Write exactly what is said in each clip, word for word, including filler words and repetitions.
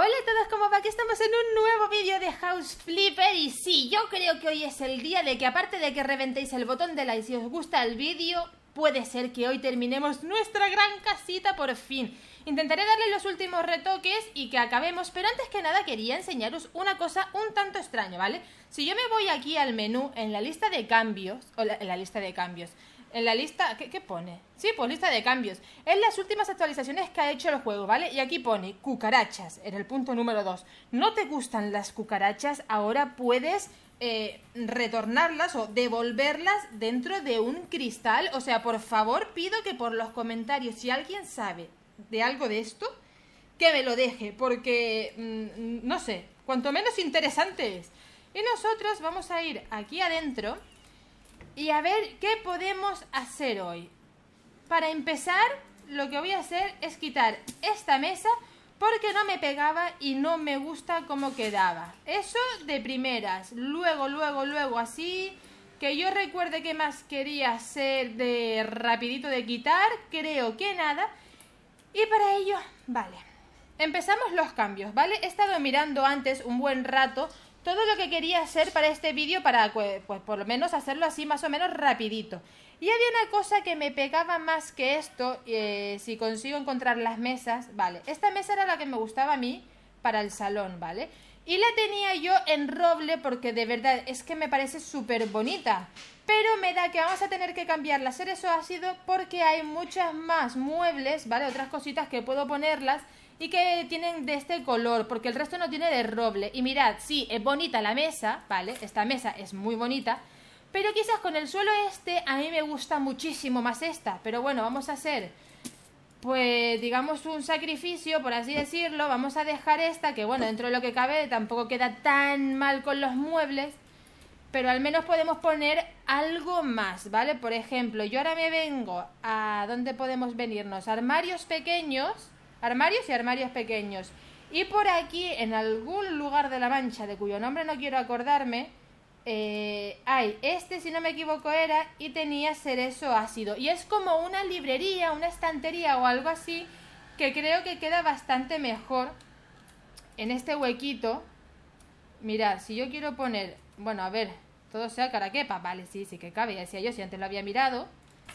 Hola a todos, ¿cómo va? Aquí estamos en un nuevo vídeo de House Flipper. Y sí, yo creo que hoy es el día de que, aparte de que reventéis el botón de like si os gusta el vídeo, puede ser que hoy terminemos nuestra gran casita por fin. Intentaré darle los últimos retoques y que acabemos, pero antes que nada quería enseñaros una cosa un tanto extraña, ¿vale? Si yo me voy aquí al menú, en la lista de cambios, o la, en la lista de cambios, en la lista... ¿qué, ¿Qué pone? Sí, pues lista de cambios. Es las últimas actualizaciones que ha hecho el juego, ¿vale? Y aquí pone cucarachas, en el punto número dos. ¿No te gustan las cucarachas? Ahora puedes eh, retornarlas o devolverlas dentro de un cristal. O sea, por favor, pido que por los comentarios, si alguien sabe de algo de esto, que me lo deje, porque, mmm, no sé, cuanto menos interesante es. Y nosotros vamos a ir aquí adentro y a ver qué podemos hacer hoy. Para empezar, lo que voy a hacer es quitar esta mesa porque no me pegaba y no me gusta cómo quedaba. Eso de primeras. Luego, luego, luego, así que yo recuerde qué más quería hacer de rapidito de quitar. Creo que nada. Y para ello, vale, empezamos los cambios, ¿vale? He estado mirando antes un buen rato todo lo que quería hacer para este vídeo para, pues, por lo menos hacerlo así más o menos rapidito. Y había una cosa que me pegaba más que esto, eh, si consigo encontrar las mesas, vale. Esta mesa era la que me gustaba a mí para el salón, ¿vale? Y la tenía yo en roble porque de verdad es que me parece súper bonita. Pero me da que vamos a tener que cambiarla a cerezo ácido porque hay muchas más muebles, ¿vale? Otras cositas que puedo ponerlas y que tienen de este color, porque el resto no tiene de roble. Y mirad, sí, es bonita la mesa, ¿vale? Esta mesa es muy bonita, pero quizás con el suelo este a mí me gusta muchísimo más esta. Pero bueno, vamos a hacer, pues digamos, un sacrificio, por así decirlo. Vamos a dejar esta, que bueno, dentro de lo que cabe tampoco queda tan mal con los muebles, pero al menos podemos poner algo más, ¿vale? Por ejemplo, yo ahora me vengo a... ¿dónde podemos venirnos? Armarios pequeños, armarios y armarios pequeños. Y por aquí, en algún lugar de la mancha, de cuyo nombre no quiero acordarme, eh, hay este, si no me equivoco era, y tenía cerezo ácido. Y es como una librería, una estantería o algo así, que creo que queda bastante mejor en este huequito. Mirad, si yo quiero poner... bueno, a ver, todo sea caraquepa. Vale, sí, sí que cabe, ya decía yo, si antes lo había mirado.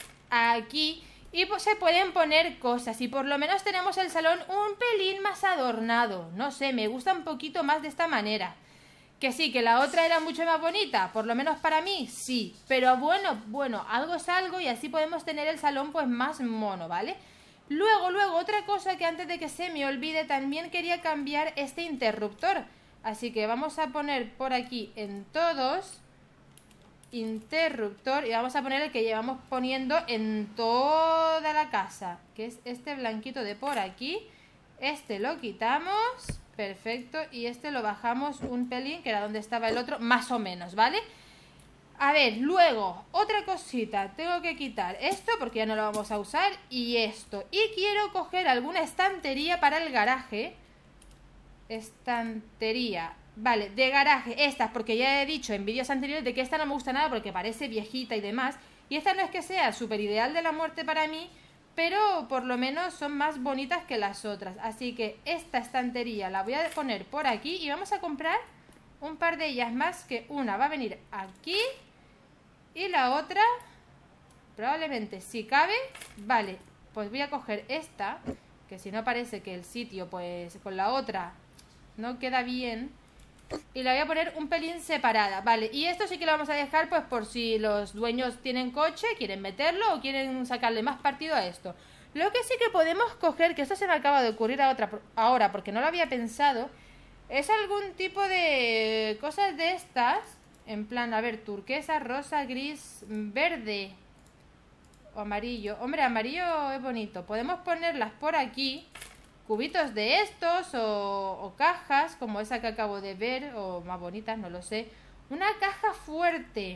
Aquí. Y pues se pueden poner cosas. Y por lo menos tenemos el salón un pelín más adornado. No sé, me gusta un poquito más de esta manera. Que sí, que la otra era mucho más bonita. Por lo menos para mí, sí. Pero bueno, bueno, algo es algo. Y así podemos tener el salón pues más mono, ¿vale? Luego, luego, otra cosa que antes de que se me olvide, también quería cambiar este interruptor. Así que vamos a poner por aquí en todos interruptor y vamos a poner el que llevamos poniendo en toda la casa, que es este blanquito de por aquí. Este lo quitamos, perfecto, y este lo bajamos un pelín, que era donde estaba el otro, más o menos, ¿vale? A ver, luego, otra cosita, tengo que quitar esto porque ya no lo vamos a usar, y esto, y quiero coger alguna estantería para el garaje. Estantería, vale, de garaje, estas, porque ya he dicho en vídeos anteriores de que esta no me gusta nada porque parece viejita y demás, y esta no es que sea súper ideal de la muerte para mí, pero por lo menos son más bonitas que las otras. Así que esta estantería la voy a poner por aquí y vamos a comprar un par de ellas más, que una va a venir aquí y la otra probablemente, si cabe, vale, pues voy a coger esta, que si no parece que el sitio pues con la otra no queda bien, y la voy a poner un pelín separada, vale. Y esto sí que lo vamos a dejar pues por si los dueños tienen coche, quieren meterlo o quieren sacarle más partido a esto. Lo que sí que podemos coger, que esto se me acaba de ocurrir a otra, ahora porque no lo había pensado, es algún tipo de cosas de estas, en plan, a ver, turquesa, rosa, gris, verde o amarillo. Hombre, amarillo es bonito. Podemos ponerlas por aquí, cubitos de estos o, o cajas como esa que acabo de ver, o más bonitas, no lo sé. Una caja fuerte,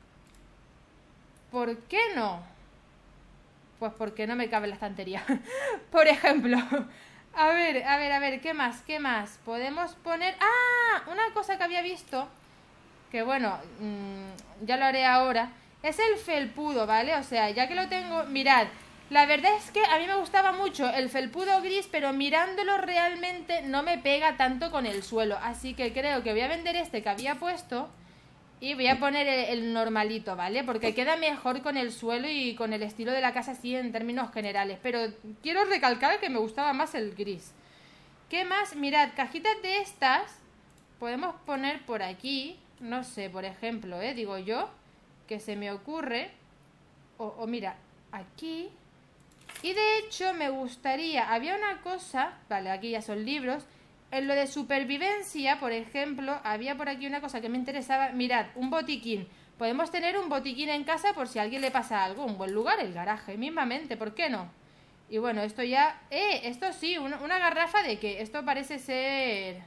¿por qué no? Pues porque no me cabe en la estantería. Por ejemplo, a ver, a ver, a ver, ¿qué más? ¿Qué más? Podemos poner... ¡Ah! Una cosa que había visto, que bueno, mmm, ya lo haré ahora, es el felpudo, ¿vale? O sea, ya que lo tengo, mirad, La verdad es que a mí me gustaba mucho el felpudo gris, pero mirándolo realmente no me pega tanto con el suelo. Así que creo que voy a vender este que había puesto y voy a poner el, el normalito, ¿vale? Porque queda mejor con el suelo y con el estilo de la casa así en términos generales. Pero quiero recalcar que me gustaba más el gris. ¿Qué más? Mirad, cajitas de estas podemos poner por aquí. No sé, por ejemplo, ¿eh? Digo yo, que se me ocurre. O, o mira, aquí... Y de hecho me gustaría, había una cosa, vale, aquí ya son libros, en lo de supervivencia, por ejemplo, había por aquí una cosa que me interesaba, mirad, un botiquín. Podemos tener un botiquín en casa por si a alguien le pasa algo, un buen lugar, el garaje, mismamente, ¿por qué no? Y bueno, esto ya, eh, esto sí, una, una garrafa de qué, esto parece ser...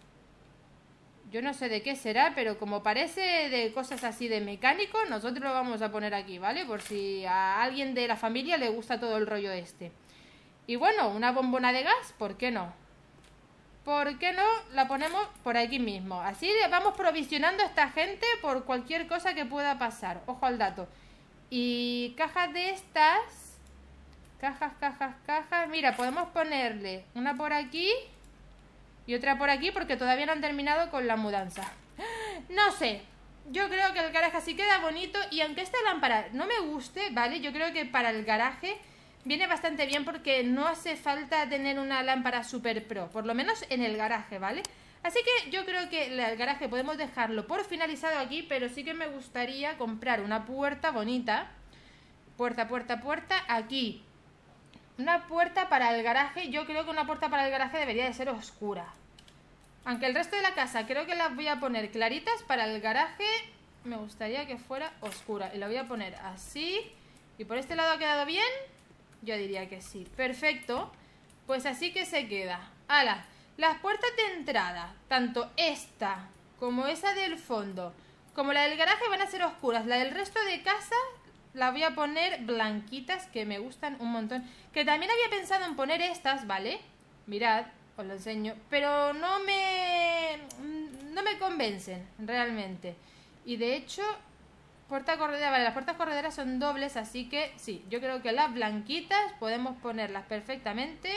Yo no sé de qué será, pero como parece de cosas así de mecánico, nosotros lo vamos a poner aquí, ¿vale? Por si a alguien de la familia le gusta todo el rollo este. Y bueno, una bombona de gas, ¿por qué no? ¿Por qué no la ponemos por aquí mismo? Así vamos provisionando a esta gente por cualquier cosa que pueda pasar. Ojo al dato. Y cajas de estas... Cajas, cajas, cajas... Mira, podemos ponerle una por aquí... Y otra por aquí porque todavía no han terminado con la mudanza. No sé. Yo creo que el garaje así queda bonito. Y aunque esta lámpara no me guste, ¿vale? Yo creo que para el garaje viene bastante bien porque no hace falta tener una lámpara super pro. Por lo menos en el garaje, ¿vale? Así que yo creo que el garaje podemos dejarlo por finalizado aquí. Pero sí que me gustaría comprar una puerta bonita. Puerta, puerta, puerta. Aquí. Una puerta para el garaje. Yo creo que una puerta para el garaje debería de ser oscura. Aunque el resto de la casa creo que las voy a poner claritas, para el garaje me gustaría que fuera oscura. Y la voy a poner así. ¿Y por este lado ha quedado bien? Yo diría que sí. Perfecto. Pues así que se queda. ¡Hala! Las puertas de entrada, tanto esta como esa del fondo, como la del garaje, van a ser oscuras. La del resto de casa la voy a poner blanquitas, que me gustan un montón. Que también había pensado en poner estas, ¿vale? Mirad. Os lo enseño, pero no me no me convencen realmente. Y de hecho, puerta corredera, vale, las puertas correderas son dobles, así que sí, yo creo que las blanquitas podemos ponerlas perfectamente.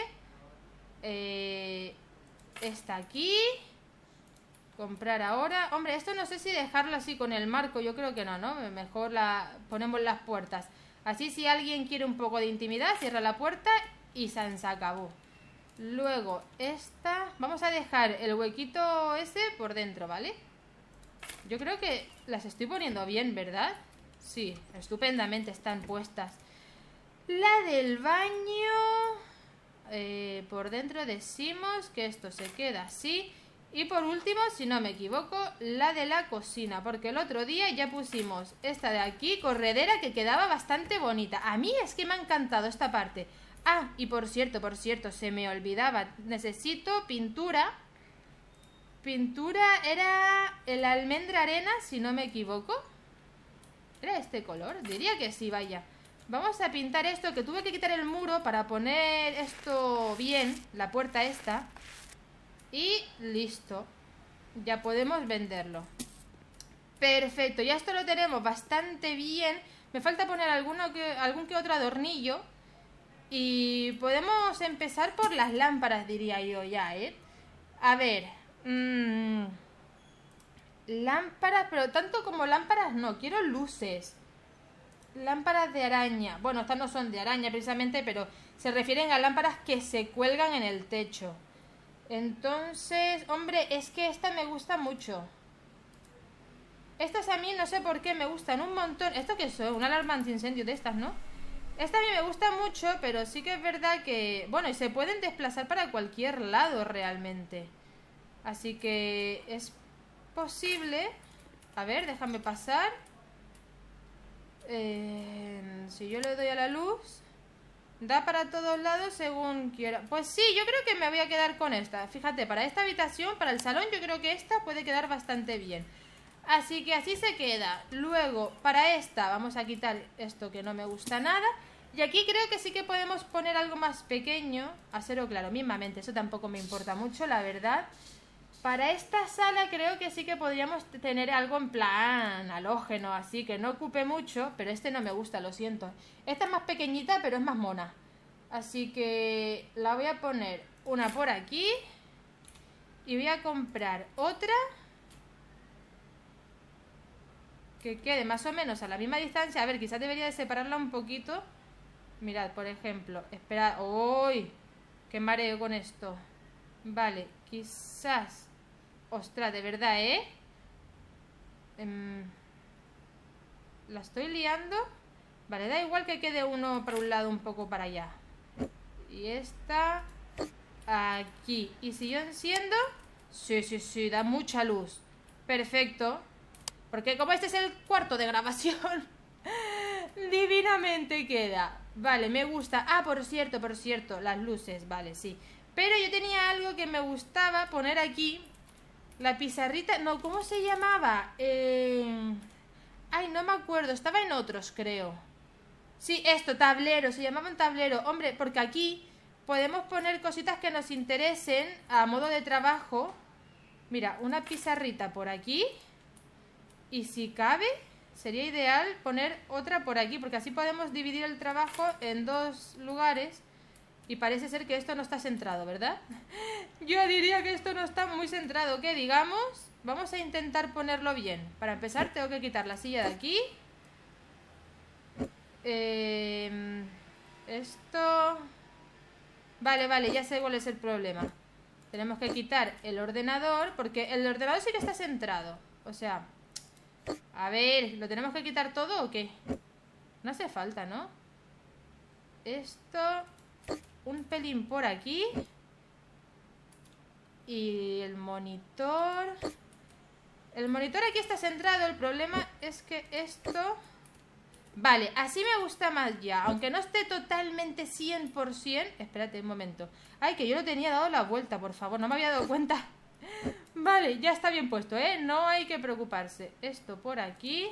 Eh, esta aquí, comprar ahora. Hombre, esto no sé si dejarlo así con el marco, yo creo que no, ¿no? Mejor la ponemos las puertas. Así si alguien quiere un poco de intimidad, cierra la puerta y se acabó. Luego esta, vamos a dejar el huequito ese por dentro, ¿vale? Yo creo que las estoy poniendo bien, ¿verdad? Sí, estupendamente están puestas. La del baño, eh, por dentro decimos que esto se queda así. Y por último, si no me equivoco, la de la cocina, porque el otro día ya pusimos esta de aquí, corredera, que quedaba bastante bonita. A mí es que me ha encantado esta parte. Ah, y por cierto, por cierto, se me olvidaba. Necesito pintura. Pintura era el almendra arena, si no me equivoco. ¿Era este color? Diría que sí, vaya. Vamos a pintar esto, que tuve que quitar el muro para poner esto bien, la puerta esta. Y listo. Ya podemos venderlo. Perfecto, ya esto lo tenemos bastante bien. Me falta poner alguno que, algún que otro adornillo. Y podemos empezar por las lámparas, diría yo ya, ¿eh? A ver. Mmm, lámparas, pero tanto como lámparas no. Quiero luces. Lámparas de araña. Bueno, estas no son de araña precisamente, pero se refieren a lámparas que se cuelgan en el techo. Entonces, hombre, es que esta me gusta mucho. Estas a mí no sé por qué me gustan un montón. ¿Esto qué son? Una alarma antiincendio de estas, ¿no? Esta a mí me gusta mucho, pero sí que es verdad que... Bueno, y se pueden desplazar para cualquier lado realmente. Así que es posible... A ver, déjame pasar. Eh, si yo le doy a la luz... Da para todos lados según quiera. Pues sí, yo creo que me voy a quedar con esta. Fíjate, para esta habitación, para el salón, yo creo que esta puede quedar bastante bien. Así que así se queda. Luego, para esta, vamos a quitar esto que no me gusta nada. Y aquí creo que sí que podemos poner algo más pequeño. Acero claro, mismamente, eso tampoco me importa mucho, la verdad. Para esta sala creo que sí que podríamos tener algo en plan halógeno, así que no ocupe mucho, pero este no me gusta, lo siento. Esta es más pequeñita, pero es más mona. Así que la voy a poner una por aquí y voy a comprar otra que quede más o menos a la misma distancia. A ver, quizás debería de separarla un poquito. Mirad, por ejemplo, esperad. ¡Uy! ¡Qué mareo con esto! Vale, quizás... Ostras, de verdad, ¿eh? Em, ¿La estoy liando? Vale, da igual que quede uno para un lado, un poco para allá. Y esta... aquí. ¿Y si yo enciendo? Sí, sí, sí, da mucha luz. Perfecto. Porque como este es el cuarto de grabación, divinamente queda. Vale, me gusta. Ah, por cierto, por cierto, las luces, vale, sí. Pero yo tenía algo que me gustaba poner aquí. La pizarrita, no, ¿cómo se llamaba? Eh... Ay, no me acuerdo, estaba en otros, creo. Sí, esto, tablero, se llamaba un tablero. Hombre, porque aquí podemos poner cositas que nos interesen a modo de trabajo. Mira, una pizarrita por aquí. Y si cabe, sería ideal poner otra por aquí, porque así podemos dividir el trabajo en dos lugares. Y parece ser que esto no está centrado, ¿verdad? Yo diría que esto no está muy centrado. ¿Qué digamos? Vamos a intentar ponerlo bien. Para empezar tengo que quitar la silla de aquí. Eh, esto... Vale, vale, ya sé cuál es el problema. Tenemos que quitar el ordenador, porque el ordenador sí que está centrado. O sea... A ver, ¿lo tenemos que quitar todo o qué? No hace falta, ¿no? Esto... Un pelín por aquí. Y el monitor... El monitor aquí está centrado. El problema es que esto... Vale, así me gusta más ya. Aunque no esté totalmente cien por cien. Espérate un momento. Ay, que yo lo tenía dado la vuelta, por favor. No me había dado cuenta. Vale, ya está bien puesto, ¿eh? No hay que preocuparse. Esto por aquí.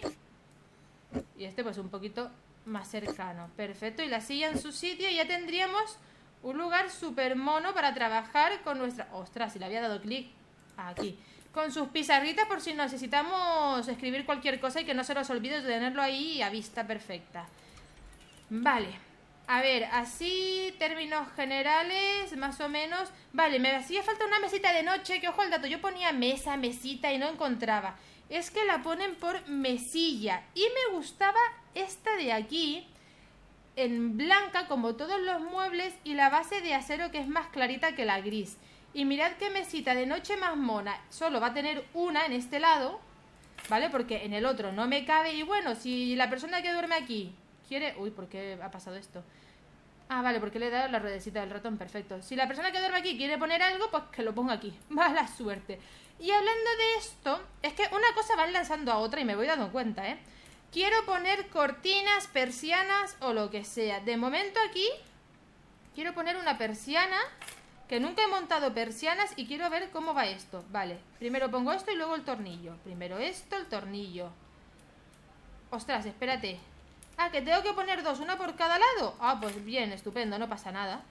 Y este pues un poquito más cercano. Perfecto, y la silla en su sitio. Y ya tendríamos un lugar súper mono para trabajar con nuestra... Ostras, si le había dado clic aquí. Con sus pizarritas por si necesitamos escribir cualquier cosa y que no se nos olvide de tenerlo ahí a vista perfecta. Vale. A ver, así, términos generales, más o menos. Vale, me hacía falta una mesita de noche, que ojo al dato, yo ponía mesa, mesita y no encontraba. Es que la ponen por mesilla. Y me gustaba esta de aquí, en blanca, como todos los muebles, y la base de acero que es más clarita que la gris. Y mirad qué mesita de noche más mona. Solo va a tener una en este lado, ¿vale? Porque en el otro no me cabe. Y bueno, si la persona que duerme aquí quiere... Uy, ¿por qué ha pasado esto? Ah, vale, porque le he dado la ruedecita del ratón, perfecto. Si la persona que duerme aquí quiere poner algo, pues que lo ponga aquí. Mala suerte. Y hablando de esto, es que una cosa va enlazando a otra y me voy dando cuenta, ¿eh? Quiero poner cortinas, persianas o lo que sea. De momento aquí quiero poner una persiana, que nunca he montado persianas y quiero ver cómo va esto. Vale, primero pongo esto y luego el tornillo. Primero esto, el tornillo. Ostras, espérate. Ah, que tengo que poner dos, una por cada lado. Ah, pues bien, estupendo, no pasa nada.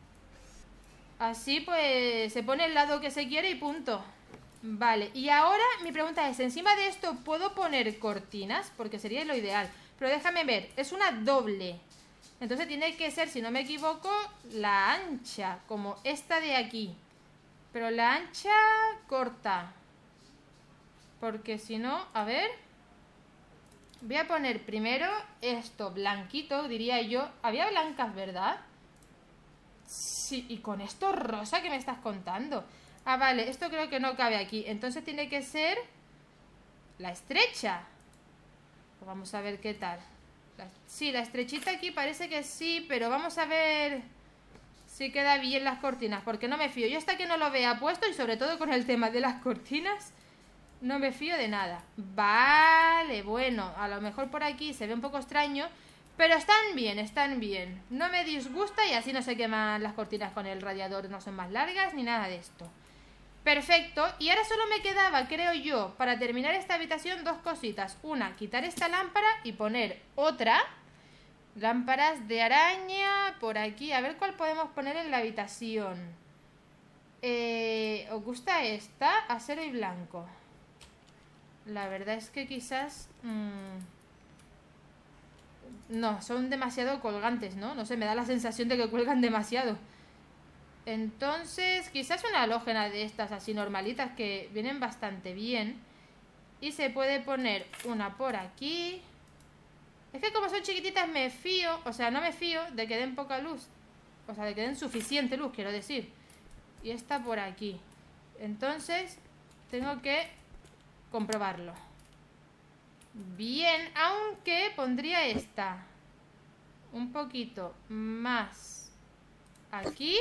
Así pues se pone el lado que se quiere y punto. Vale, y ahora mi pregunta es, ¿encima de esto puedo poner cortinas? Porque sería lo ideal. Pero déjame ver, es una doble. Entonces tiene que ser, si no me equivoco, la ancha, como esta de aquí. Pero la ancha corta. Porque si no, a ver... Voy a poner primero esto blanquito, diría yo. Había blancas, ¿verdad? Sí, y con esto rosa que me estás contando. Ah, vale, esto creo que no cabe aquí. Entonces tiene que ser la estrecha. Pues vamos a ver qué tal. La... Sí, la estrechita aquí parece que sí, pero vamos a ver si queda bien las cortinas, porque no me fío. Yo hasta que no lo vea puesto, y sobre todo con el tema de las cortinas, no me fío de nada. Vale, bueno, a lo mejor por aquí se ve un poco extraño, pero están bien, están bien. No me disgusta y así no se queman las cortinas con el radiador, no son más largas ni nada de esto. Perfecto, y ahora solo me quedaba, creo yo, para terminar esta habitación, dos cositas. Una, quitar esta lámpara y poner otra. Lámparas de araña por aquí. A ver cuál podemos poner en la habitación. eh, ¿os gusta esta? Acero y blanco. La verdad es que quizás... Mmm, no, son demasiado colgantes, ¿no? No sé, me da la sensación de que cuelgan demasiado. Entonces, quizás una halógena de estas así normalitas que vienen bastante bien. Y se puede poner una por aquí. Es que como son chiquititas me fío, o sea, no me fío de que den poca luz. O sea, de que den suficiente luz, quiero decir. Y esta por aquí. Entonces, tengo que comprobarlo. Bien, aunque pondría esta un poquito más aquí.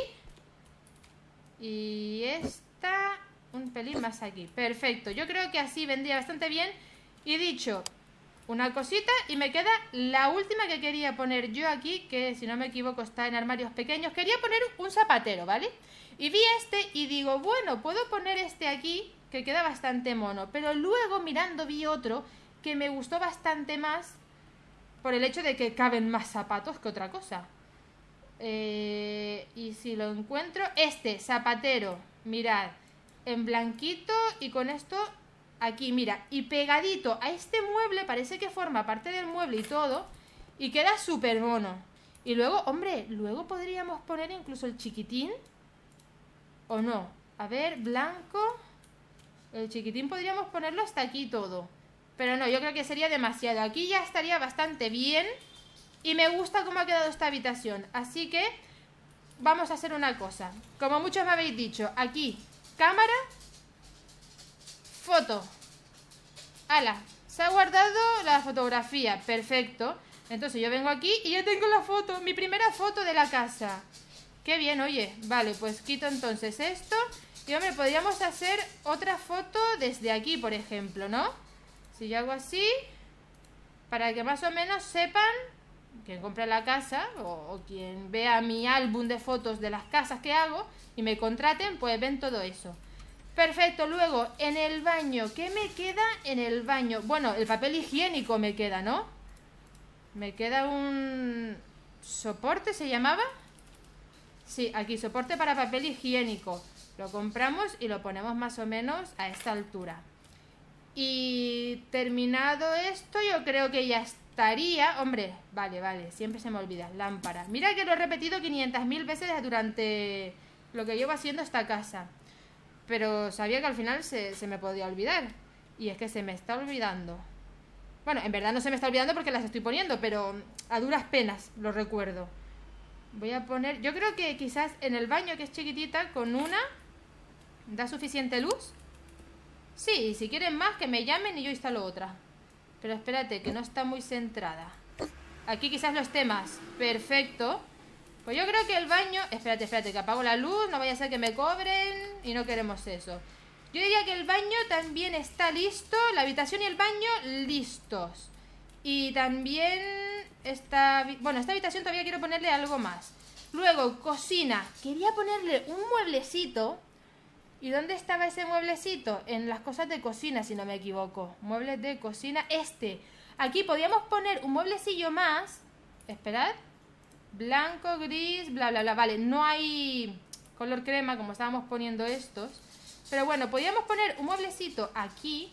Y esta un pelín más aquí. Perfecto, yo creo que así vendría bastante bien. Y dicho una cosita, y me queda la última que quería poner yo aquí, que si no me equivoco está en armarios pequeños. Quería poner un zapatero, ¿vale? Y vi este y digo, bueno, puedo poner este aquí, que queda bastante mono. Pero luego mirando vi otro que me gustó bastante más por el hecho de que caben más zapatos que otra cosa. Eh, y si lo encuentro, este zapatero, mirad, en blanquito y con esto aquí, mira, y pegadito a este mueble, parece que forma parte del mueble y todo, y queda súper mono. Y luego, hombre, luego podríamos poner incluso el chiquitín, ¿o no? A ver, blanco, el chiquitín podríamos ponerlo hasta aquí todo. Pero no, yo creo que sería demasiado. Aquí ya estaría bastante bien. Y me gusta cómo ha quedado esta habitación. Así que vamos a hacer una cosa. Como muchos me habéis dicho, aquí, cámara, foto. ¡Hala! Se ha guardado la fotografía. Perfecto. Entonces yo vengo aquí y ya tengo la foto. Mi primera foto de la casa. Qué bien, oye. Vale, pues quito entonces esto. Y hombre, podríamos hacer otra foto desde aquí, por ejemplo, ¿no? Si yo hago así, para que más o menos sepan, quien compre la casa o, o quien vea mi álbum de fotos de las casas que hago y me contraten, pues ven todo eso. Perfecto, luego en el baño, ¿qué me queda en el baño? Bueno, el papel higiénico me queda, ¿no? Me queda un soporte, ¿se llamaba? Sí, aquí, soporte para papel higiénico. Lo compramos y lo ponemos más o menos a esta altura. Y terminado esto, yo creo que ya estaría. Hombre, vale, vale, siempre se me olvida. Lámpara. Mira que lo he repetido quinientas mil veces durante lo que llevo haciendo esta casa. Pero sabía que al final se, se me podía olvidar. Y es que se me está olvidando. Bueno, en verdad no se me está olvidando porque las estoy poniendo, pero a duras penas lo recuerdo. Voy a poner... Yo creo que quizás en el baño, que es chiquitita, con una da suficiente luz. Sí, si quieren más, que me llamen y yo instalo otra. Pero espérate, que no está muy centrada. Aquí quizás lo esté más. Perfecto. Pues yo creo que el baño... Espérate, espérate, que apago la luz. No vaya a ser que me cobren. Y no queremos eso. Yo diría que el baño también está listo. La habitación y el baño listos. Y también esta... Bueno, esta habitación todavía quiero ponerle algo más. Luego, cocina. Quería ponerle un mueblecito... ¿Y dónde estaba ese mueblecito? En las cosas de cocina, si no me equivoco. Muebles de cocina. Este. Aquí podíamos poner un mueblecillo más. Esperad. Blanco, gris, bla, bla, bla. Vale, no hay color crema como estábamos poniendo estos. Pero bueno, podíamos poner un mueblecito aquí.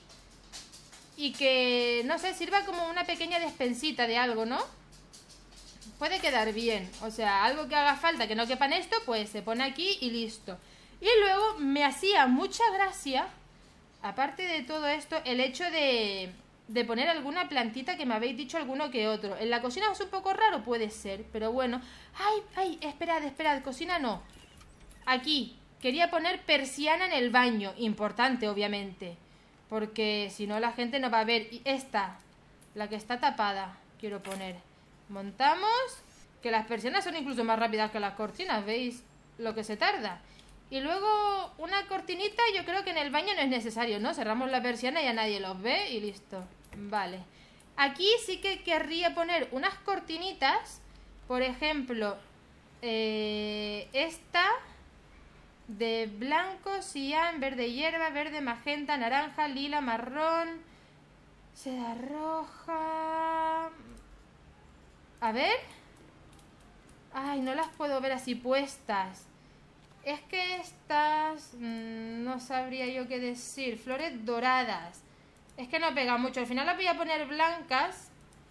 Y que, no sé, sirva como una pequeña despensita de algo, ¿no? Puede quedar bien. O sea, algo que haga falta, que no quepa en esto, pues se pone aquí y listo. Y luego me hacía mucha gracia, aparte de todo esto, el hecho de, de poner alguna plantita que me habéis dicho alguno que otro. En la cocina es un poco raro, puede ser, pero bueno. ¡Ay, ay! Esperad, esperad, cocina no. Aquí, quería poner persiana en el baño, importante obviamente, porque si no la gente no va a ver. Y esta, la que está tapada, quiero poner. Montamos, que las persianas son incluso más rápidas que las cortinas, ¿veis lo que se tarda? Y luego una cortinita, yo creo que en el baño no es necesario, ¿no? Cerramos la persiana y ya nadie los ve y listo. Vale. Aquí sí que querría poner unas cortinitas. Por ejemplo, eh, esta de blanco, cian, verde hierba, verde, magenta, naranja, lila, marrón, seda roja... A ver. Ay, no las puedo ver así puestas. Es que estas... Mmm, no sabría yo qué decir. Flores doradas. Es que no pega mucho. Al final las voy a poner blancas.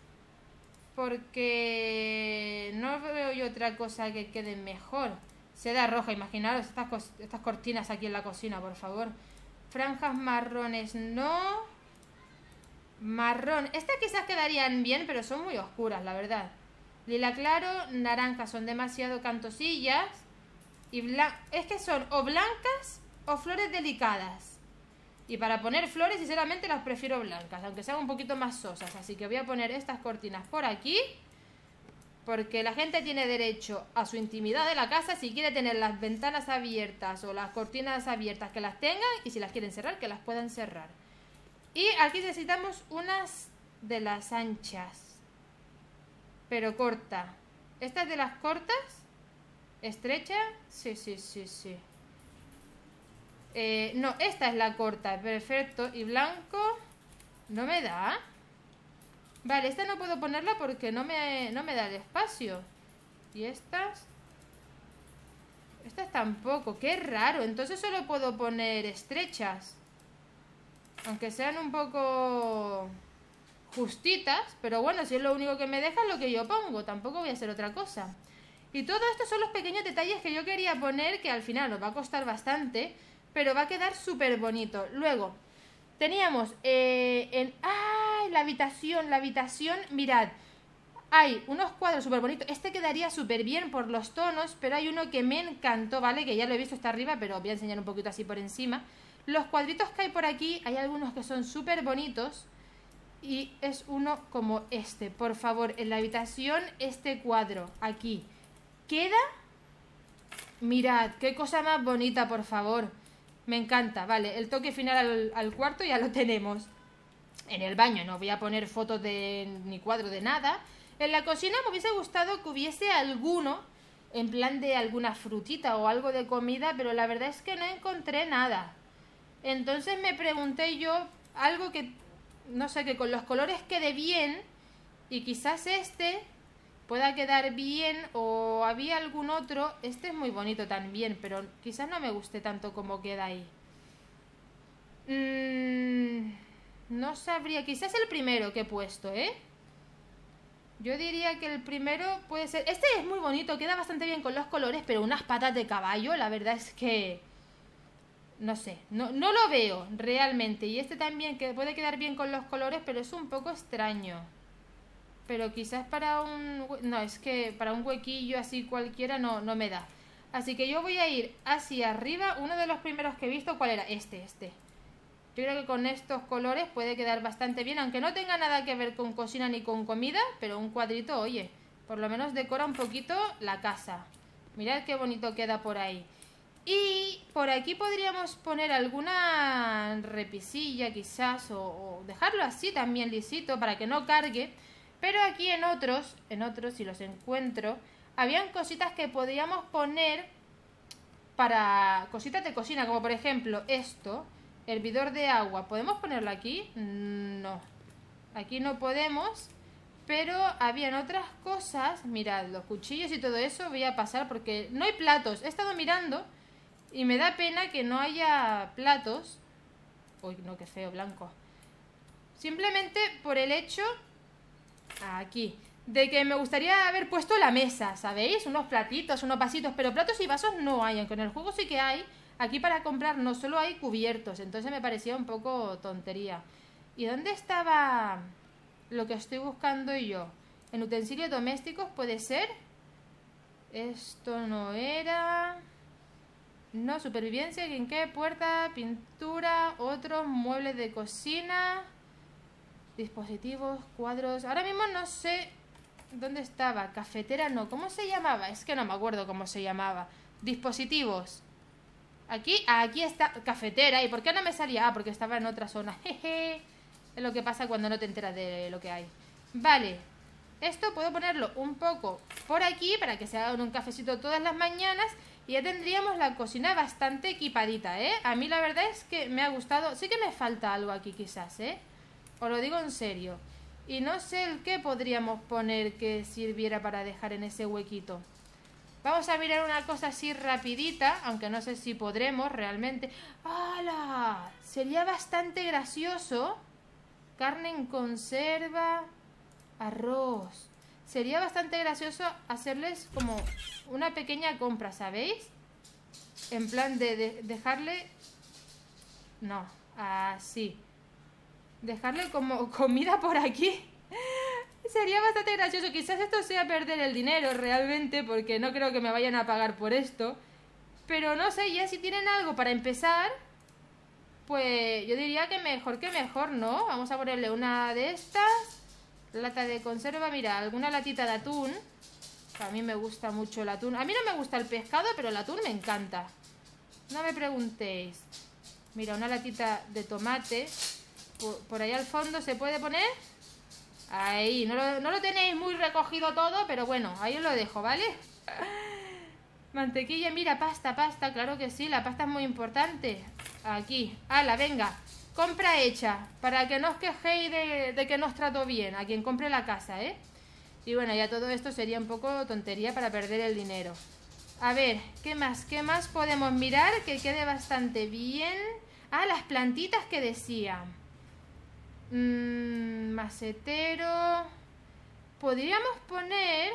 Porque no veo yo otra cosa que quede mejor. Seda roja, imaginaros estas, estas cortinas aquí en la cocina, por favor. Franjas marrones, no. Marrón. Estas quizás quedarían bien, pero son muy oscuras, la verdad. Lila claro, naranja, son demasiado cantosillas. Y blan... es que son o blancas o flores delicadas. Y para poner flores, sinceramente, las prefiero blancas, aunque sean un poquito más sosas. Así que voy a poner estas cortinas por aquí. Porque la gente tiene derecho a su intimidad de la casa. Si quiere tener las ventanas abiertas o las cortinas abiertas, que las tengan. Y si las quieren cerrar, que las puedan cerrar. Y aquí necesitamos unas de las anchas, pero corta. ¿Esta es de las cortas? ¿Estrecha? Sí, sí, sí, sí. Eh, no, esta es la corta. Perfecto. Y blanco no me da. Vale, esta no puedo ponerla porque no me, no me da el espacio. Y estas... estas tampoco. Qué raro. Entonces solo puedo poner estrechas. Aunque sean un poco justitas. Pero bueno, si es lo único que me deja, es lo que yo pongo. Tampoco voy a hacer otra cosa. Y todo esto son los pequeños detalles que yo quería poner, que al final nos va a costar bastante, pero va a quedar súper bonito. Luego, teníamos eh, en... ¡ay! La habitación, la habitación, mirad. Hay unos cuadros súper bonitos. Este quedaría súper bien por los tonos, pero hay uno que me encantó, ¿vale? Que ya lo he visto, está arriba, pero voy a enseñar un poquito así por encima. Los cuadritos que hay por aquí, hay algunos que son súper bonitos. Y es uno como este. Por favor, en la habitación, este cuadro, aquí. Queda... mirad, qué cosa más bonita, por favor. Me encanta, vale, el toque final al, al cuarto ya lo tenemos. En el baño no voy a poner fotos de ni cuadro de nada. En la cocina me hubiese gustado que hubiese alguno, en plan de alguna frutita o algo de comida, pero la verdad es que no encontré nada. Entonces me pregunté yo algo que, no sé, que con los colores quede bien y quizás este pueda quedar bien, o había algún otro. Este es muy bonito también, pero quizás no me guste tanto como queda ahí. Mm, no sabría, quizás el primero que he puesto, ¿eh? Yo diría que el primero puede ser... este es muy bonito, queda bastante bien con los colores, pero unas patas de caballo, la verdad es que... no sé, no, no lo veo realmente. Y este también, que puede quedar bien con los colores, pero es un poco extraño. Pero quizás para un... no, es que para un huequillo así cualquiera no, no me da. Así que yo voy a ir hacia arriba. Uno de los primeros que he visto, ¿cuál era? Este, este. Yo creo que con estos colores puede quedar bastante bien, aunque no tenga nada que ver con cocina ni con comida, pero un cuadrito, oye, por lo menos decora un poquito la casa. Mirad qué bonito queda por ahí. Y por aquí podríamos poner alguna repisilla quizás, o, o dejarlo así también lisito para que no cargue. Pero aquí en otros, en otros si los encuentro, habían cositas que podíamos poner para cositas de cocina, como por ejemplo esto. Hervidor de agua, ¿podemos ponerlo aquí? No, aquí no podemos. Pero habían otras cosas. Mirad, los cuchillos y todo eso voy a pasar porque no hay platos. He estado mirando y me da pena que no haya platos. Uy, no, qué feo, blanco. Simplemente por el hecho, aquí, de que me gustaría haber puesto la mesa, ¿sabéis? Unos platitos, unos vasitos, pero platos y vasos no hay, aunque en el juego sí que hay. Aquí para comprar no solo hay cubiertos, entonces me parecía un poco tontería. ¿Y dónde estaba lo que estoy buscando yo? ¿En utensilios domésticos puede ser? Esto no era... no, supervivencia, ¿en qué? Puerta, pintura, otros muebles de cocina, dispositivos, cuadros... ahora mismo no sé dónde estaba. Cafetera no, ¿cómo se llamaba? Es que no me acuerdo cómo se llamaba. Dispositivos. Aquí, aquí está, cafetera. ¿Y por qué no me salía? Ah, porque estaba en otra zona. Jeje. Es lo que pasa cuando no te enteras de lo que hay. Vale. Esto puedo ponerlo un poco por aquí para que se haga un cafecito todas las mañanas. Y ya tendríamos la cocina bastante equipadita, ¿eh? A mí la verdad es que me ha gustado. Sí que me falta algo aquí quizás, ¿eh? Os lo digo en serio. Y no sé el qué podríamos poner que sirviera para dejar en ese huequito. Vamos a mirar una cosa así rapidita, aunque no sé si podremos realmente. ¡Hala! Sería bastante gracioso. Carne en conserva, arroz. Sería bastante gracioso hacerles como una pequeña compra, ¿sabéis? En plan de, de dejarle... No, así. Dejarle como comida por aquí. Sería bastante gracioso. Quizás esto sea perder el dinero realmente, porque no creo que me vayan a pagar por esto. Pero no sé, ya si tienen algo para empezar, pues yo diría que mejor que mejor, ¿no? Vamos a ponerle una de estas. Lata de conserva, mira, alguna latita de atún. A mí me gusta mucho el atún. A mí no me gusta el pescado, pero el atún me encanta. No me preguntéis. Mira, una latita de tomate. Por, por ahí al fondo se puede poner... Ahí, no lo, no lo tenéis muy recogido todo, pero bueno, ahí os lo dejo, ¿vale? Mantequilla, mira, pasta, pasta, claro que sí, la pasta es muy importante. Aquí, ala, venga, compra hecha, para que no os quejéis de, de que no os trato bien, a quien compre la casa, ¿eh? Y bueno, ya todo esto sería un poco tontería para perder el dinero. A ver, ¿qué más? ¿Qué más podemos mirar que quede bastante bien? Ah, las plantitas que decía. Mmm, macetero. Podríamos poner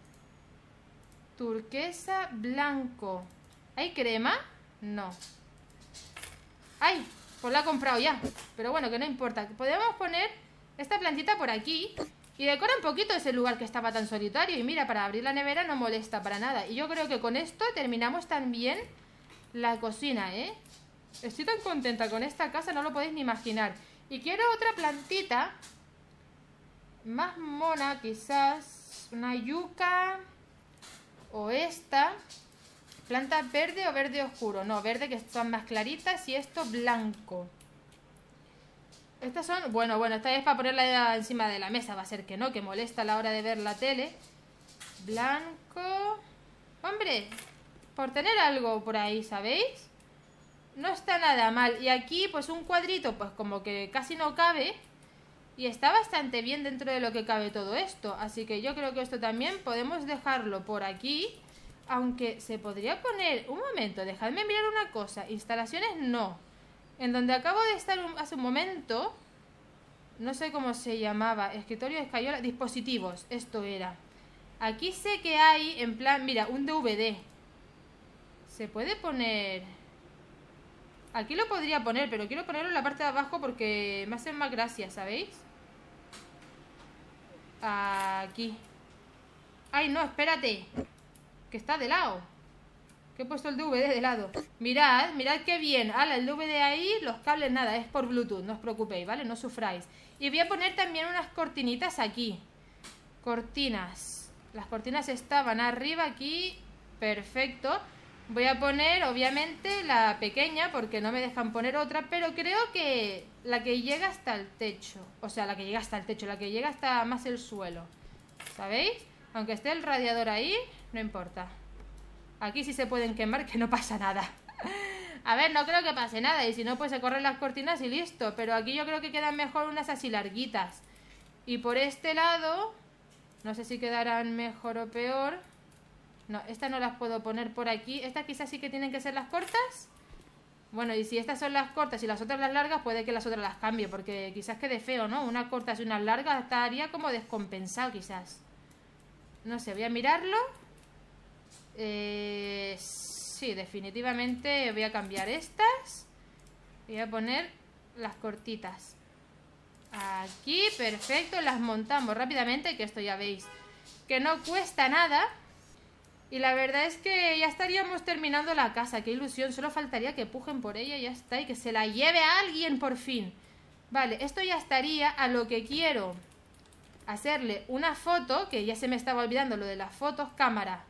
turquesa blanco. ¿Hay crema? No. ¡Ay! Pues la he comprado ya. Pero bueno, que no importa. Podríamos poner esta plantita por aquí y decora un poquito ese lugar que estaba tan solitario. Y mira, para abrir la nevera no molesta para nada. Y yo creo que con esto terminamos también la cocina, ¿eh? Estoy tan contenta con esta casa, no lo podéis ni imaginar. Y quiero otra plantita más mona, quizás una yuca o esta. Planta verde o verde oscuro. No, verde, que están más claritas, y esto blanco. Estas son, bueno, bueno, esta es para ponerla encima de la mesa. Va a ser que no, que molesta a la hora de ver la tele. Blanco. Hombre, por tener algo por ahí, ¿sabéis? No está nada mal. Y aquí pues un cuadrito pues como que casi no cabe. Y está bastante bien dentro de lo que cabe todo esto. Así que yo creo que esto también podemos dejarlo por aquí. Aunque se podría poner... Un momento, dejadme mirar una cosa. Instalaciones no. En donde acabo de estar un... hace un momento... No sé cómo se llamaba. Escritorio de escayola. Dispositivos. Esto era. Aquí sé que hay en plan... Mira, un D V D. Se puede poner... Aquí lo podría poner, pero quiero ponerlo en la parte de abajo porque me hacen más gracia, ¿sabéis? Aquí. Ay, no, espérate. Que está de lado. Que he puesto el D V D de lado. Mirad, mirad qué bien. Ala, el D V D ahí, los cables nada, es por Bluetooth, no os preocupéis, ¿vale? No sufráis. Y voy a poner también unas cortinitas aquí. Cortinas. Las cortinas estaban arriba aquí. Perfecto. Voy a poner, obviamente, la pequeña, porque no me dejan poner otra, pero creo que la que llega hasta el techo. O sea, la que llega hasta el techo, la que llega hasta más el suelo. ¿Sabéis? Aunque esté el radiador ahí, no importa. Aquí sí se pueden quemar, que no pasa nada. A ver, no creo que pase nada, y si no, pues se corren las cortinas y listo. Pero aquí yo creo que quedan mejor unas así larguitas. Y por este lado, no sé si quedarán mejor o peor... No, estas no las puedo poner por aquí. Estas quizás sí que tienen que ser las cortas. Bueno, y si estas son las cortas y las otras las largas, puede que las otras las cambie, porque quizás quede feo, ¿no? Unas cortas y unas largas estaría como descompensado, quizás. No sé, voy a mirarlo. Eh, sí, definitivamente voy a cambiar estas. Voy a poner las cortitas. Aquí, perfecto, las montamos rápidamente, que esto ya veis que no cuesta nada. Y la verdad es que ya estaríamos terminando la casa. Qué ilusión, solo faltaría que pujen por ella y ya está. Y que se la lleve a alguien por fin. Vale, esto ya estaría. A lo que quiero hacerle una foto, que ya se me estaba olvidando lo de las fotos. Cámara.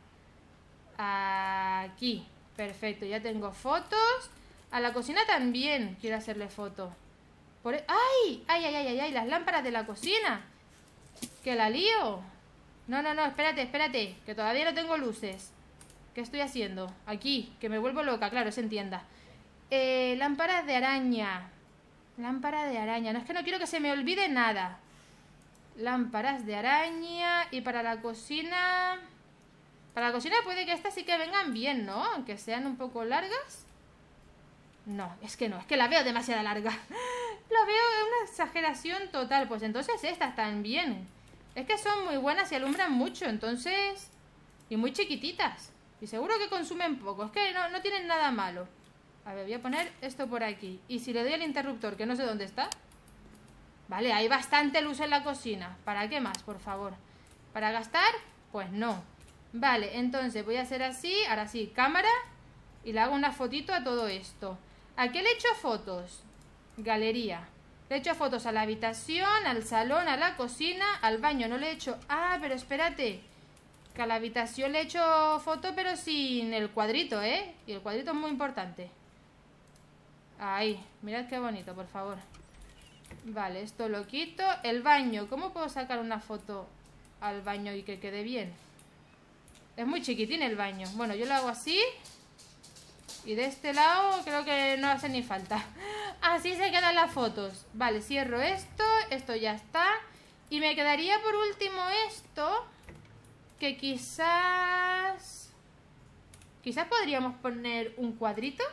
Aquí, perfecto, ya tengo fotos. A la cocina también quiero hacerle foto. Por... ¡Ay! ¡Ay, ay, ay, ay! ay! Las lámparas de la cocina. Que la lío. No, no, no, espérate, espérate, que todavía no tengo luces. ¿Qué estoy haciendo? Aquí, que me vuelvo loca, claro, se entienda. Eh, lámparas de araña. Lámpara de araña. No, es que no quiero que se me olvide nada. Lámparas de araña. Y para la cocina... Para la cocina puede que estas sí que vengan bien, ¿no? Aunque sean un poco largas. No, es que no, es que la veo demasiado larga. La veo una exageración total. Pues entonces estas también. Es que son muy buenas y alumbran mucho, entonces... Y muy chiquititas. Y seguro que consumen poco. Es que no, no tienen nada malo. A ver, voy a poner esto por aquí. Y si le doy al interruptor, que no sé dónde está. Vale, hay bastante luz en la cocina. ¿Para qué más, por favor? ¿Para gastar? Pues no. Vale, entonces voy a hacer así. Ahora sí, cámara. Y le hago una fotito a todo esto. ¿A qué le he hecho fotos? Galería. Le he hecho fotos a la habitación, al salón, a la cocina, al baño. No le he hecho... Ah, pero espérate. Que a la habitación le he hecho foto, pero sin el cuadrito, ¿eh? Y el cuadrito es muy importante. Ahí. Mirad qué bonito, por favor. Vale, esto lo quito. El baño. ¿Cómo puedo sacar una foto al baño y que quede bien? Es muy chiquitín el baño. Bueno, yo lo hago así. Y de este lado creo que no hace ni falta. Así se quedan las fotos. Vale, cierro esto. Esto ya está. Y me quedaría por último esto. Que quizás... Quizás podríamos poner un cuadrito.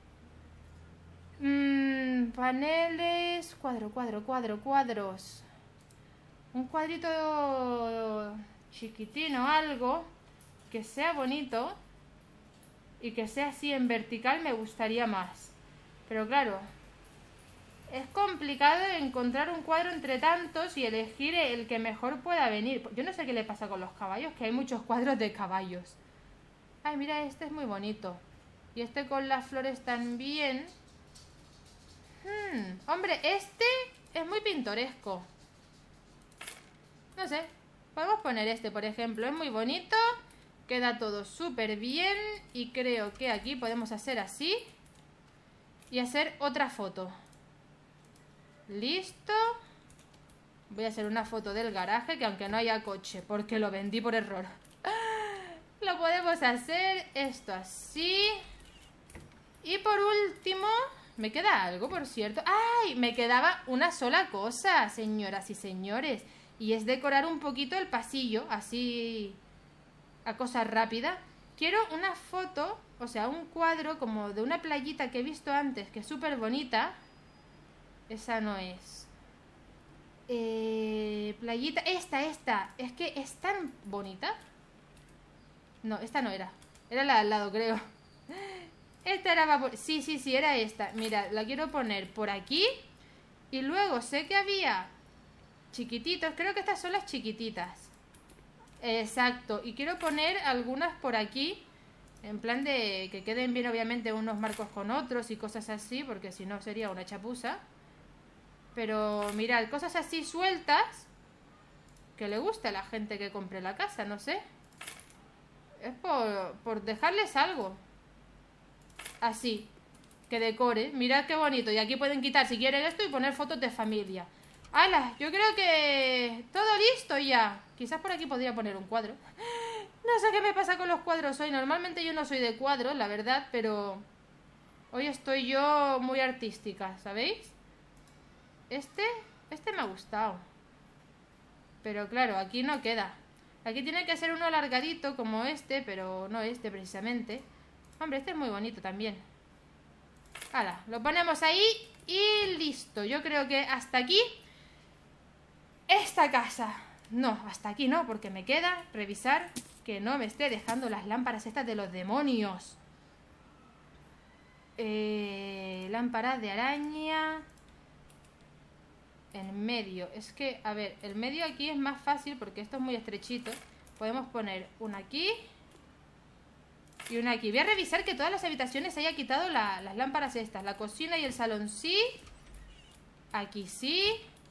Mmm, paneles... Cuadro, cuadro, cuadro, cuadros. Un cuadrito chiquitino, algo que sea bonito. Y que sea así en vertical me gustaría más. Pero claro, es complicado encontrar un cuadro entre tantos y elegir el que mejor pueda venir. Yo no sé qué le pasa con los caballos, que hay muchos cuadros de caballos. Ay, mira, este es muy bonito. Y este con las flores también. Hmm, hombre, este es muy pintoresco. No sé, podemos poner este, por ejemplo. Es muy bonito. Queda todo súper bien. Y creo que aquí podemos hacer así. Y hacer otra foto. Listo. Voy a hacer una foto del garaje, que aunque no haya coche, porque lo vendí por error. Lo podemos hacer esto así. Y por último, me queda algo, por cierto. ¡Ay! Me quedaba una sola cosa, señoras y señores. Y es decorar un poquito el pasillo, así a cosa rápida. Quiero una foto, o sea, un cuadro como de una playita que he visto antes, que es súper bonita. Esa no es. Eh, playita, esta, esta. Es que es tan bonita. No, esta no era. Era la de al lado, creo. Esta era... Por... Sí, sí, sí, era esta. Mira, la quiero poner por aquí. Y luego sé que había chiquititos. Creo que estas son las chiquititas. Exacto. Y quiero poner algunas por aquí. En plan de que queden bien, obviamente, unos marcos con otros y cosas así. Porque si no sería una chapuza. Pero mirad, cosas así sueltas. Que le guste a la gente que compre la casa, no sé. Es por, por dejarles algo. Así. Que decore. Mirad qué bonito. Y aquí pueden quitar si quieren esto y poner fotos de familia. ¡Hala! Yo creo que... todo listo ya. Quizás por aquí podría poner un cuadro. No sé qué me pasa con los cuadros hoy. Normalmente yo no soy de cuadros, la verdad. Pero hoy estoy yo muy artística, ¿sabéis? Este... Este me ha gustado. Pero claro, aquí no queda. Aquí tiene que ser uno alargadito como este, pero no este precisamente. Hombre, este es muy bonito también. Hala, lo ponemos ahí y listo. Yo creo que hasta aquí esta casa. No, hasta aquí no, porque me queda revisar que no me esté dejando las lámparas estas de los demonios. Eh, lámparas de araña. En medio, es que, a ver, el medio aquí es más fácil porque esto es muy estrechito. Podemos poner una aquí y una aquí. Voy a revisar que todas las habitaciones haya quitado la, las lámparas estas. La cocina y el salón sí. Aquí sí.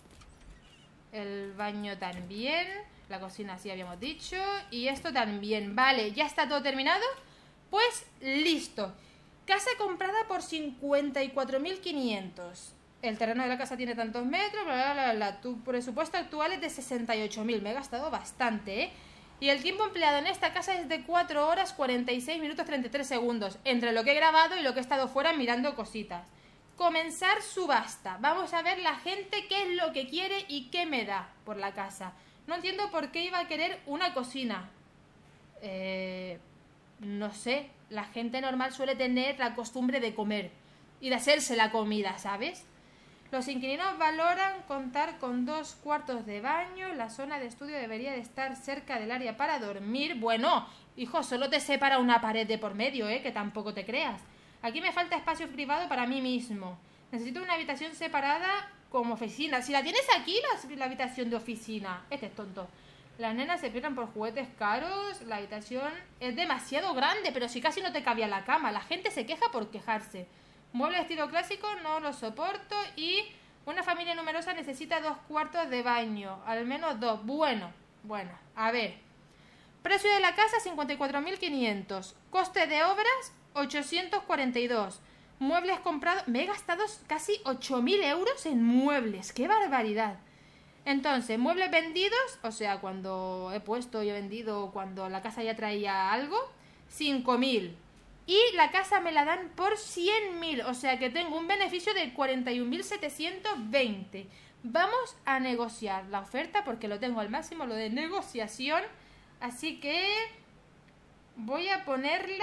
El baño también. La cocina sí habíamos dicho. Y esto también. Vale, ya está todo terminado. Pues listo. Casa comprada por cincuenta y cuatro mil quinientos. El terreno de la casa tiene tantos metros, bla, bla, bla, bla. Tu presupuesto actual es de sesenta y ocho mil. Me he gastado bastante, ¿eh? Y el tiempo empleado en esta casa es de cuatro horas, cuarenta y seis minutos, treinta y tres segundos. Entre lo que he grabado y lo que he estado fuera mirando cositas. Comenzar subasta. Vamos a ver la gente qué es lo que quiere y qué me da por la casa. No entiendo por qué iba a querer una cocina. Eh, no sé, la gente normal suele tener la costumbre de comer y de hacerse la comida, ¿sabes? Los inquilinos valoran contar con dos cuartos de baño. La zona de estudio debería de estar cerca del área para dormir. Bueno, hijo, solo te separa una pared de por medio, ¿eh? Que tampoco te creas. Aquí me falta espacio privado para mí mismo. Necesito una habitación separada como oficina. Si la tienes aquí, la, la habitación de oficina. Este es tonto. Las nenas se pierden por juguetes caros. La habitación es demasiado grande, pero si casi no te cabía la cama. La gente se queja por quejarse. Mueble de estilo clásico, no lo soporto. Y una familia numerosa necesita dos cuartos de baño. Al menos dos. Bueno, bueno, a ver. Precio de la casa, cincuenta y cuatro mil quinientos. Coste de obras, ochocientos cuarenta y dos. Muebles comprados. Me he gastado casi ocho mil euros en muebles. ¡Qué barbaridad! Entonces, muebles vendidos, o sea, cuando he puesto y he vendido, cuando la casa ya traía algo, cinco mil. Y la casa me la dan por cien mil, o sea que tengo un beneficio de cuarenta y un mil setecientos veinte. Vamos a negociar la oferta porque lo tengo al máximo, lo de negociación. Así que voy a ponerla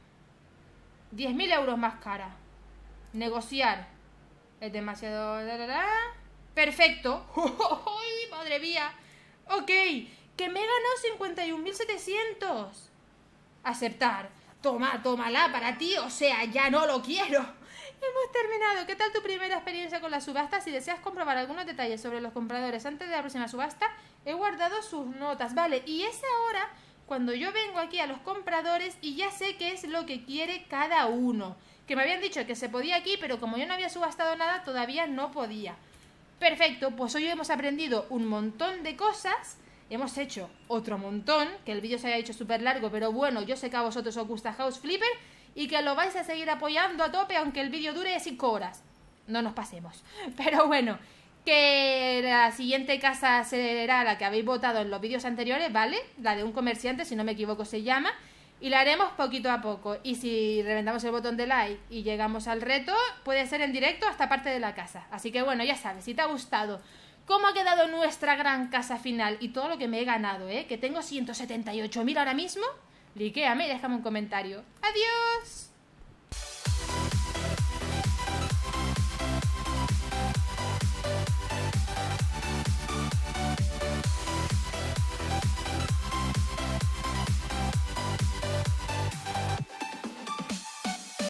diez mil euros más cara. Negociar. Es demasiado... Perfecto. ¡Ay, madre mía! Ok, que me he ganado cincuenta y un mil setecientos. Aceptar. Toma, tómala para ti, o sea, ya no lo quiero. Hemos terminado. ¿Qué tal tu primera experiencia con la subasta? Si deseas comprobar algunos detalles sobre los compradores antes de la próxima subasta, he guardado sus notas. Vale, y es ahora cuando yo vengo aquí a los compradores y ya sé qué es lo que quiere cada uno. Que me habían dicho que se podía aquí, pero como yo no había subastado nada, todavía no podía. Perfecto, pues hoy hemos aprendido un montón de cosas. Hemos hecho otro montón, que el vídeo se haya hecho súper largo, pero bueno, yo sé que a vosotros os gusta House Flipper y que lo vais a seguir apoyando a tope aunque el vídeo dure cinco horas. No nos pasemos. Pero bueno, que la siguiente casa será la que habéis votado en los vídeos anteriores, ¿vale? La de un comerciante, si no me equivoco se llama. Y la haremos poquito a poco. Y si reventamos el botón de like y llegamos al reto, puede ser en directo hasta parte de la casa. Así que bueno, ya sabes, si te ha gustado cómo ha quedado nuestra gran casa final y todo lo que me he ganado, ¿eh? Que tengo ciento setenta y ocho mil ahora mismo. Liquéame y déjame un comentario. ¡Adiós!